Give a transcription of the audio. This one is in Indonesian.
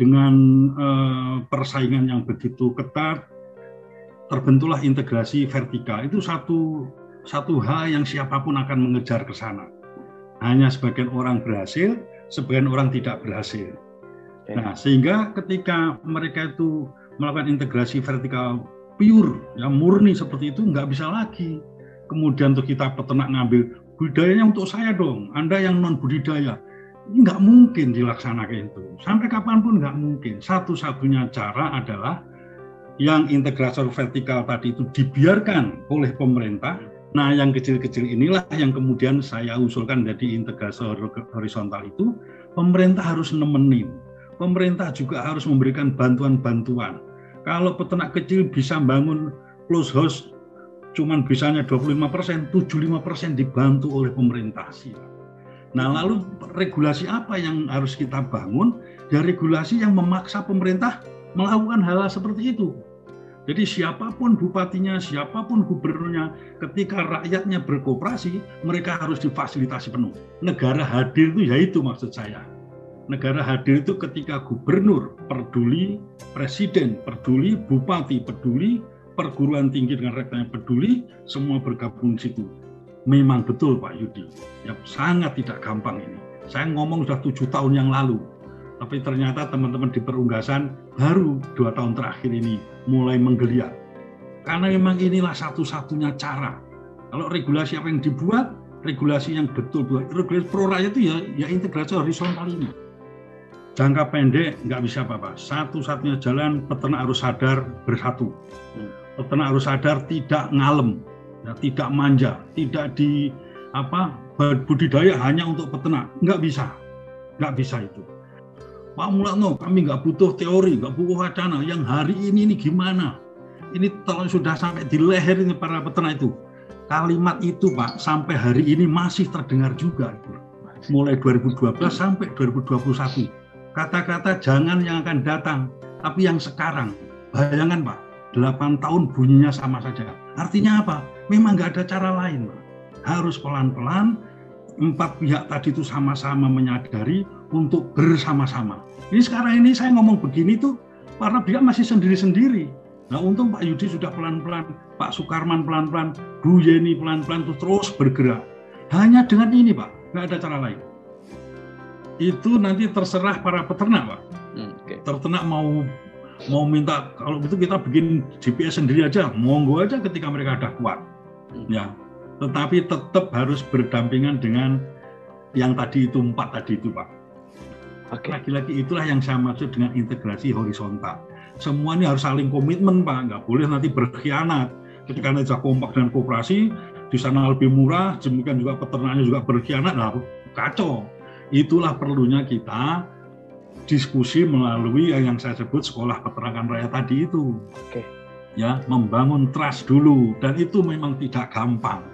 dengan persaingan yang begitu ketat, terbentuklah integrasi vertikal. Itu satu hal yang siapapun akan mengejar ke sana. Hanya sebagian orang berhasil, sebagian orang tidak berhasil. Nah, sehingga ketika mereka itu melakukan integrasi vertikal pure, ya murni seperti itu, nggak bisa lagi. Kemudian untuk kita peternak ngambil budidayanya untuk saya dong, Anda yang non budidaya. Ini nggak mungkin dilaksanakan itu. Sampai kapanpun nggak mungkin. Satu-satunya cara adalah yang integrator vertikal tadi itu dibiarkan oleh pemerintah. Nah, yang kecil-kecil inilah yang kemudian saya usulkan jadi integrator horizontal itu. Pemerintah harus nemenin. Pemerintah juga harus memberikan bantuan-bantuan. Kalau peternak kecil bisa bangun close house, cuman bisanya 25%, 75% dibantu oleh pemerintah. Nah, lalu regulasi apa yang harus kita bangun? Ya regulasi yang memaksa pemerintah melakukan hal seperti itu. Jadi siapapun bupatinya, siapapun gubernurnya, ketika rakyatnya berkooperasi, mereka harus difasilitasi penuh. Negara hadir itu, yaitu maksud saya. Negara hadir itu ketika gubernur peduli, presiden peduli, bupati peduli, perguruan tinggi dengan rektornya peduli, semua bergabung di situ. Memang betul Pak Yudi, ya, sangat tidak gampang ini. Saya ngomong sudah 7 tahun yang lalu, tapi ternyata teman-teman di Perunggasan baru 2 tahun terakhir ini mulai menggeliat. Karena memang inilah satu-satunya cara. Kalau regulasi apa yang dibuat, regulasi yang betul-betul, regulasi pro rakyat itu ya integrasi horizontal ini. Jangka pendek nggak bisa apa-apa. Satu-satunya jalan peternak harus sadar bersatu. Peternak harus sadar tidak ngalem, ya, tidak manja, tidak budidaya hanya untuk peternak. Nggak bisa itu. Pak Mulakno, kami nggak butuh teori, nggak butuh wacana. Yang hari ini gimana? Ini kalau sudah sampai di leher ini para peternak itu. Kalimat itu Pak, sampai hari ini masih terdengar juga. Mulai 2012 sampai 2021. Kata-kata jangan yang akan datang, tapi yang sekarang. Bayangkan Pak, 8 tahun bunyinya sama saja. Artinya apa? Memang nggak ada cara lain Pak. Harus pelan-pelan, 4 pihak tadi itu sama-sama menyadari untuk bersama-sama. Ini sekarang ini saya ngomong begini tuh karena pihak masih sendiri-sendiri. Nah untung Pak Yudi sudah pelan-pelan, Pak Sukarman pelan-pelan, Bu Yeni pelan-pelan terus bergerak. Hanya dengan ini Pak, nggak ada cara lain. Itu nanti terserah para peternak Pak. Peternak mau minta, kalau gitu kita bikin GPS sendiri aja, monggo aja ketika mereka ada kuat. Ya, tetapi tetap harus berdampingan dengan yang tadi itu 4 tadi itu Pak. Lagi-lagi itulah yang saya maksud dengan integrasi horizontal. Semua ini harus saling komitmen Pak, nggak boleh nanti berkhianat. Ketika nanti kompak dengan koperasi, di sana lebih murah, demikian juga peternaknya juga berkhianat, nah kacau. Itulah perlunya kita diskusi melalui yang saya sebut sekolah peternakan rakyat tadi itu. Ya, membangun trust dulu, dan itu memang tidak gampang.